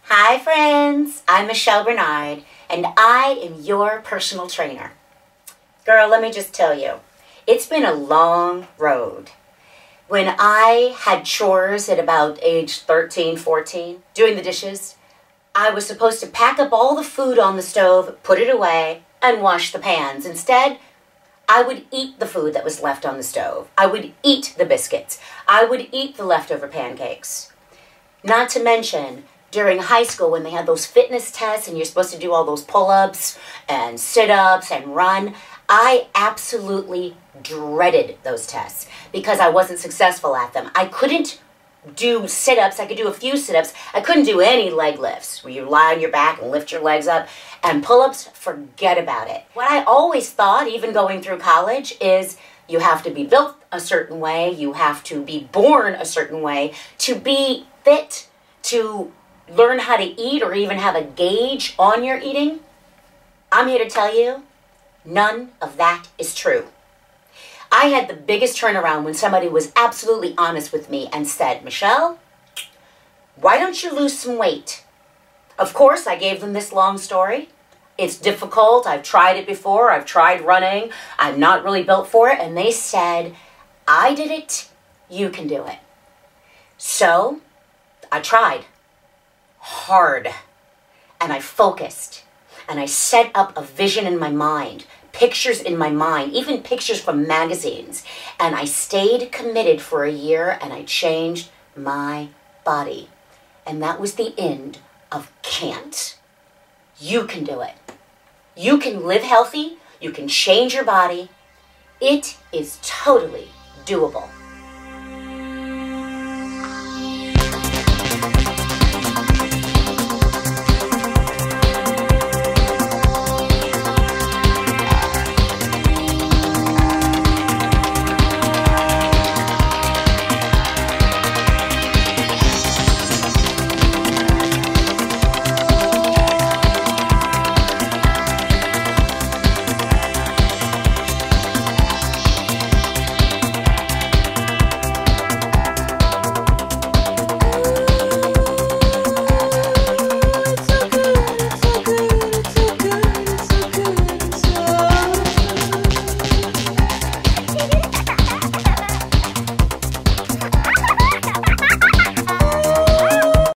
Hi friends, I'm Michelle Bernard and I am your personal trainer. Girl, let me just tell you, it's been a long road. When I had chores at about age 13, 14, doing the dishes, I was supposed to pack up all the food on the stove, put it away, and wash the pans. Instead, I would eat the food that was left on the stove. I would eat the biscuits. I would eat the leftover pancakes. Not to mention, during high school when they had those fitness tests and you're supposed to do all those pull-ups and sit-ups and run, I absolutely dreaded those tests because I wasn't successful at them. I couldn't do sit-ups. I could do a few sit-ups. I couldn't do any leg lifts where you lie on your back and lift your legs up. And pull-ups, forget about it. What I always thought, even going through college, is you have to be built a certain way, you have to be born a certain way to be fit, to learn how to eat or even have a gauge on your eating. I'm here to tell you, none of that is true. I had the biggest turnaround when somebody was absolutely honest with me and said, Michelle, why don't you lose some weight? Of course, I gave them this long story. It's difficult. I've tried it before. I've tried running. I'm not really built for it. And they said, I did it. You can do it. So I tried hard and I focused and I set up a vision in my mind, pictures in my mind, even pictures from magazines. And I stayed committed for a year and I changed my body. And that was the end of can't. You can do it. You can live healthy. You can change your body. It is totally doable.